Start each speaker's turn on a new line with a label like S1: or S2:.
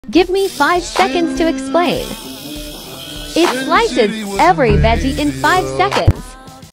S1: Give me 5 seconds to explain. It slices every veggie in 5 seconds.